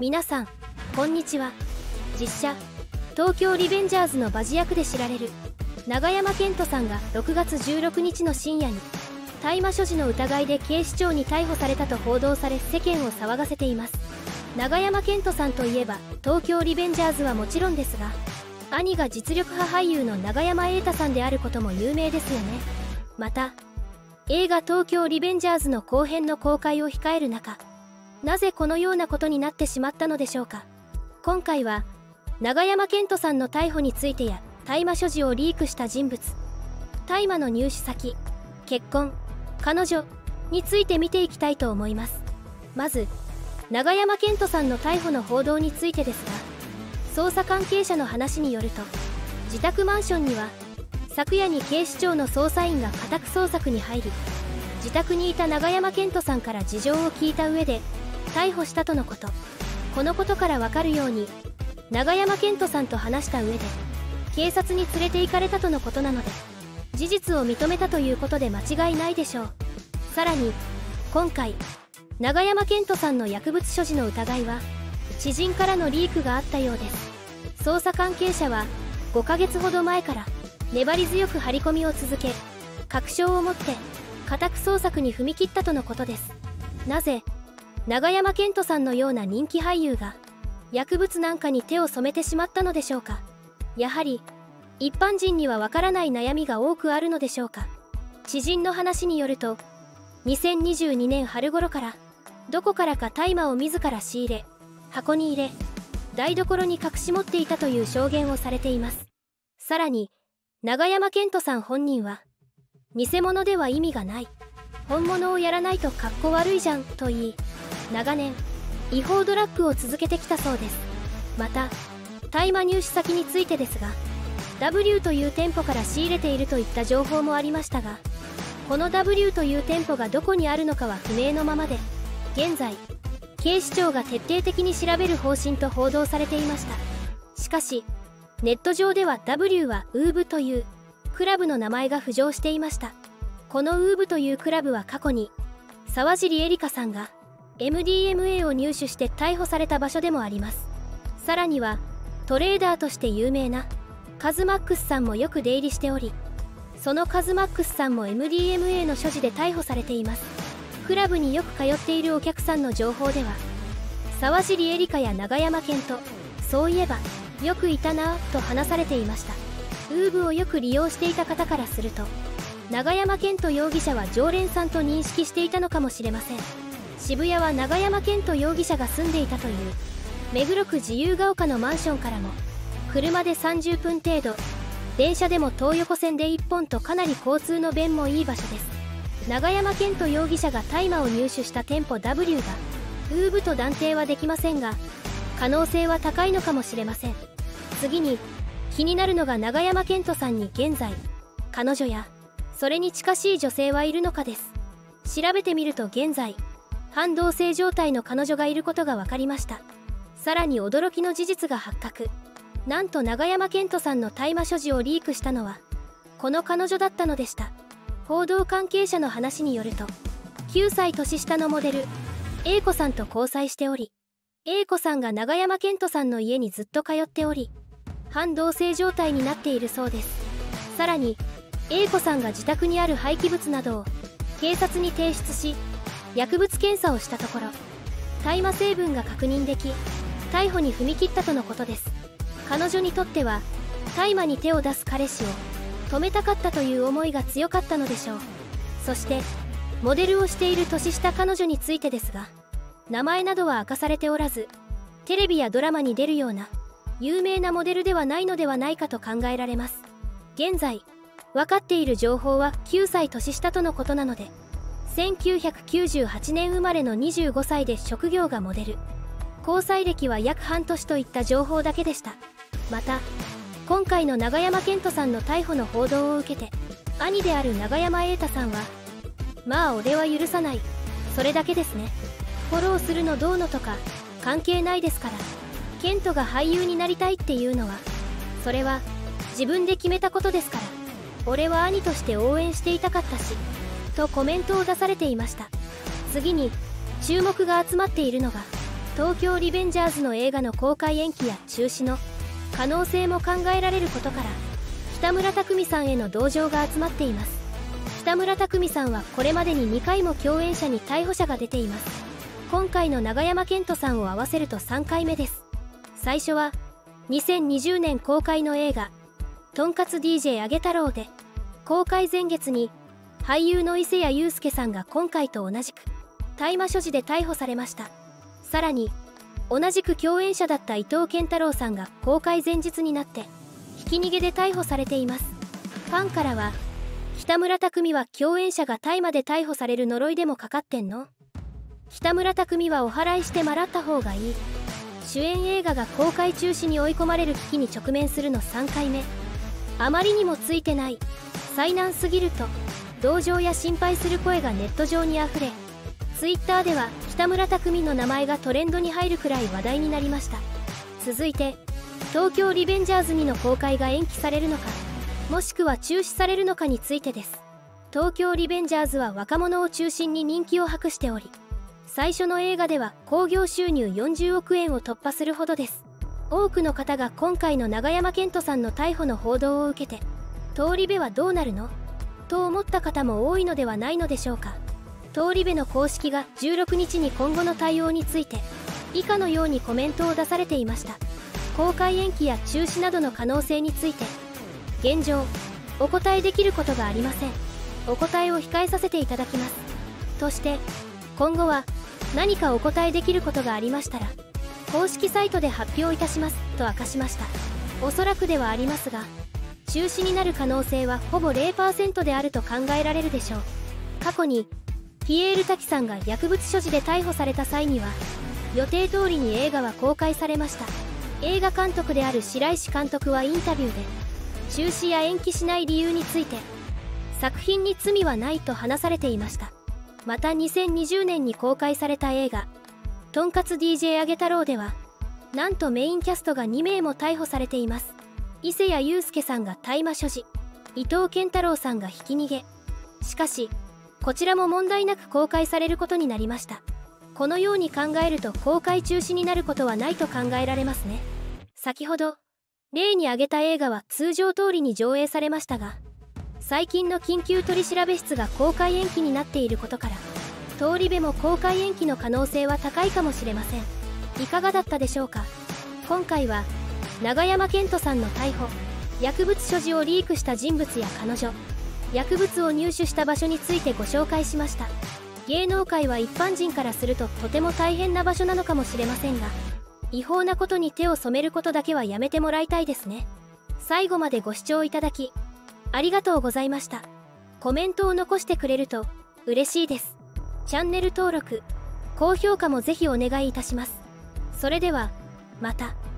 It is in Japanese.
皆さんこんにちは。実写東京リベンジャーズのバジ役で知られる永山絢斗さんが6月16日の深夜に大麻所持の疑いで警視庁に逮捕されたと報道され、世間を騒がせています。永山絢斗さんといえば東京リベンジャーズはもちろんですが、兄が実力派俳優の永山瑛太さんであることも有名ですよね。また映画東京リベンジャーズの後編の公開を控える中、なぜこのようなことになってしまったのでしょうか。今回は永山絢斗さんの逮捕についてや大麻所持をリークした人物、大麻の入手先、結婚、彼女について見ていきたいと思います。まず永山絢斗さんの逮捕の報道についてですが、捜査関係者の話によると、自宅マンションには昨夜に警視庁の捜査員が家宅捜索に入り、自宅にいた永山絢斗さんから事情を聞いた上で逮捕したとのこと。このことからわかるように、永山絢斗さんと話した上で警察に連れて行かれたとのことなので、事実を認めたということで間違いないでしょう。さらに今回永山絢斗さんの薬物所持の疑いは知人からのリークがあったようです。捜査関係者は5ヶ月ほど前から粘り強く張り込みを続け、確証を持って家宅捜索に踏み切ったとのことです。なぜ永山絢斗さんのような人気俳優が薬物なんかに手を染めてしまったのでしょうか。やはり一般人にはわからない悩みが多くあるのでしょうか。知人の話によると、2022年春頃からどこからか大麻を自ら仕入れ、箱に入れ台所に隠し持っていたという証言をされています。さらに永山絢斗さん本人は、偽物では意味がない、本物をやらないとかっこ悪いじゃんと言い、長年違法ドラッグを続けてきたそうです。また大麻入手先についてですが、 W という店舗から仕入れているといった情報もありましたが、この W という店舗がどこにあるのかは不明のままで、現在警視庁が徹底的に調べる方針と報道されていました。しかしネット上では W はウーブというクラブの名前が浮上していました。このウーブというクラブは過去に沢尻エリカさんが MDMA を入手して逮捕された場所でもあります。さらにはトレーダーとして有名なカズマックスさんもよく出入りしており、そのカズマックスさんも MDMA の所持で逮捕されています。クラブによく通っているお客さんの情報では、沢尻エリカや永山絢斗、そういえばよくいたなぁと話されていました。ウーブをよく利用していた方からすると、永山絢斗容疑者は常連さんと認識していたのかもしれません。渋谷は永山絢斗容疑者が住んでいたという目黒区自由が丘のマンションからも車で30分程度、電車でも東横線で1本とかなり交通の便もいい場所です。永山絢斗容疑者が大麻を入手した店舗 W がウーブと断定はできませんが、可能性は高いのかもしれません。次に気になるのが、永山絢斗さんに現在彼女やそれに近しい女性はいるのかです。調べてみると現在半同棲状態の彼女がいることが分かりました。さらに驚きの事実が発覚。なんと永山絢斗さんの大麻所持をリークしたのはこの彼女だったのでした。報道関係者の話によると、9歳年下のモデル A 子さんと交際しており、 A 子さんが永山絢斗さんの家にずっと通っており、半同棲状態になっているそうです。さらに A 子さんが自宅にある廃棄物などを警察に提出し、薬物検査をしたところ大麻成分が確認でき、逮捕に踏み切ったとのことです。彼女にとっては大麻に手を出す彼氏を止めたかったという思いが強かったのでしょう。そしてモデルをしている年下彼女についてですが、名前などは明かされておらず、テレビやドラマに出るような有名なモデルではないのではないかと考えられます。現在分かっている情報は9歳年下とのことなので、1998年生まれの25歳で職業がモデル、交際歴は約半年といった情報だけでした。また今回の永山絢斗さんの逮捕の報道を受けて、兄である永山瑛太さんは、まあ俺は許さない、それだけですね、フォローするのどうのとか関係ないですから、絢斗が俳優になりたいっていうのはそれは自分で決めたことですから、俺は兄として応援していたかったしとコメントを出されていました。次に注目が集まっているのが東京リベンジャーズの映画の公開延期や中止の可能性も考えられることから、北村匠海さんへの同情が集まっています。北村匠海さんはこれまでに2回も共演者に逮捕者が出ています。今回の永山絢斗さんを合わせると3回目です。最初は2020年公開の映画「とんかつ DJ あげ太郎」で、公開前月に俳優の伊勢谷友介さんが今回と同じく大麻所持で逮捕されました。さらに同じく共演者だった伊藤健太郎さんが公開前日になってひき逃げで逮捕されています。ファンからは、北村匠海は共演者が大麻で逮捕される呪いでもかかってんの？北村匠海はお祓いしてもらった方がいい。主演映画が公開中止に追い込まれる危機に直面するの3回目。あまりにもついてない、災難すぎると同情や心配する声がネット上にあふれ、ツイッターでは北村匠海の名前がトレンドに入るくらい話題になりました。続いて東京リベンジャーズ2の公開が延期されるのか、もしくは中止されるのかについてです。東京リベンジャーズは若者を中心に人気を博しており、最初の映画では興行収入40億円を突破するほどです。多くの方が今回の永山絢斗さんの逮捕の報道を受けて、通り部はどうなるの？と思った方も多いのではないのでしょうか。通り部の公式が16日に今後の対応について以下のようにコメントを出されていました。公開延期や中止などの可能性について、現状お答えできることがありません。お答えを控えさせていただきます。として今後は何かお答えできることがありましたら公式サイトで発表いたしますと明かしました。おそらくではありますが、中止になる可能性はほぼ 0% であると考えられるでしょう。過去にピエール滝さんが薬物所持で逮捕された際には予定通りに映画は公開されました。映画監督である白石監督はインタビューで、中止や延期しない理由について、作品に罪はないと話されていました。また2020年に公開された映画「とんかつ DJ あげ太郎」では、なんとメインキャストが2名も逮捕されています。伊勢谷友介さんが大麻所持、伊藤健太郎さんがひき逃げ。しかしこちらも問題なく公開されることになりました。このように考えると公開中止になることはないと考えられますね。先ほど例に挙げた映画は通常通りに上映されましたが、最近の緊急取調室が公開延期になっていることから、通り部も公開延期の可能性は高いかもしれません。いかがだったでしょうか。今回は永山絢斗さんの逮捕、薬物所持をリークした人物や彼女、薬物を入手した場所についてご紹介しました。芸能界は一般人からするととても大変な場所なのかもしれませんが、違法なことに手を染めることだけはやめてもらいたいですね。最後までご視聴いただきありがとうございました。コメントを残してくれると嬉しいです。チャンネル登録、高評価もぜひお願いいたします。それではまた。